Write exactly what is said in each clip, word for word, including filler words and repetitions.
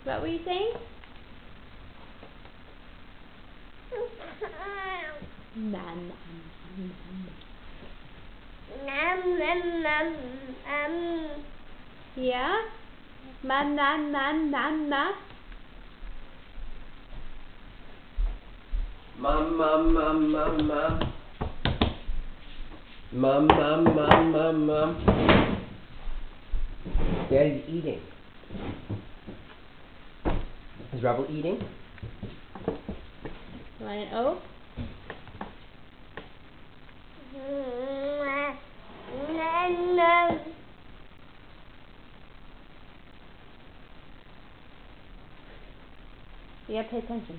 that what you're saying? Nom, nom, nom, nom. Nom, nom, nom, nom. Yeah? Nom, nom, nom, nom, nom. Mum, mum, mum, mum, mum. Mum, mum, mum, mum, mum. Daddy's eating. Is Rebel eating? You want an O? You gotta pay attention.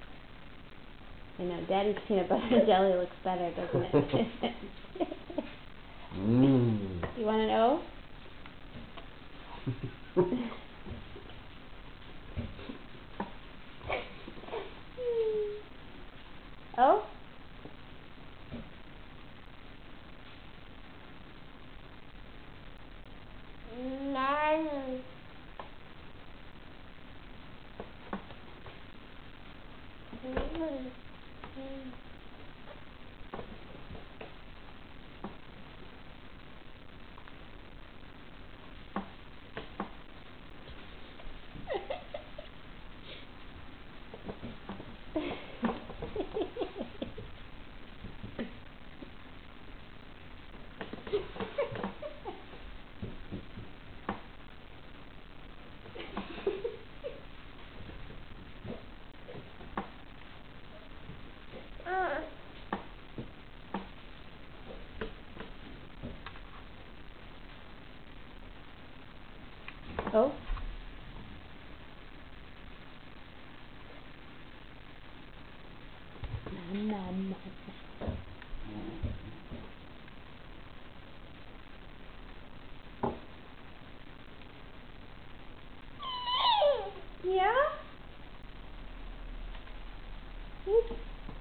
I know, Daddy's peanut butter and jelly looks better, doesn't it? Mmm. You want an O? O? Nine. O? Nom, nom, nom. Yeah? Oops.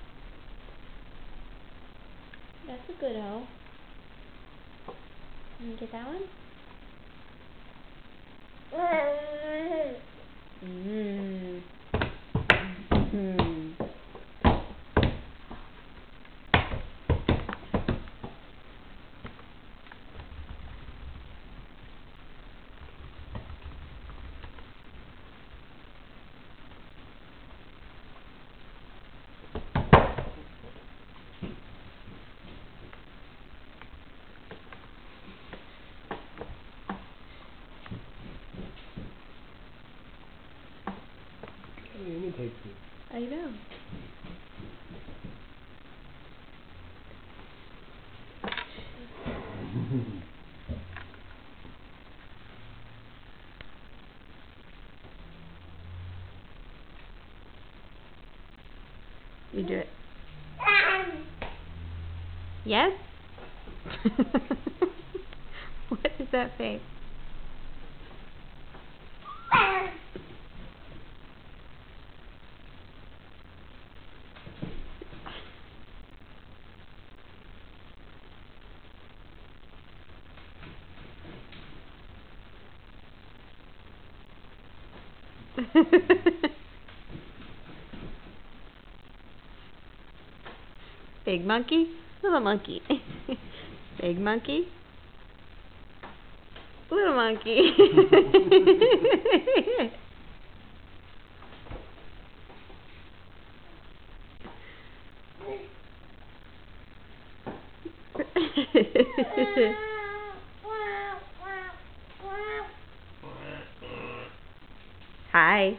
That's a good O. Can you get that one? Mmm. Mmm. He imitates me. I know. You do it. Yes? What is that face? Big monkey, little monkey. Big monkey, little monkey. Hi.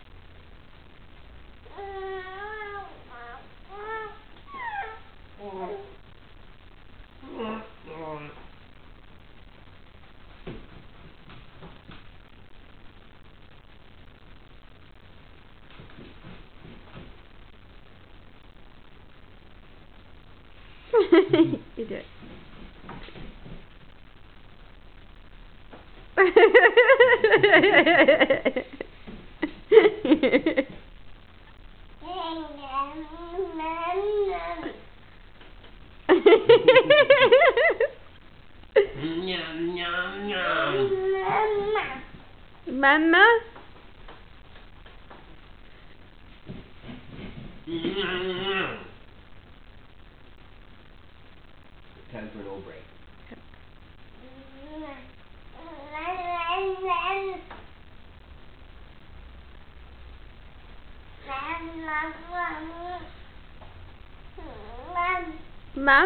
You do it. Nyam, nyam, nyam. Mama? time for an old break. Mom?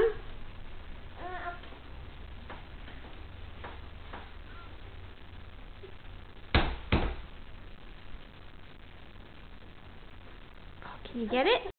Can you get it?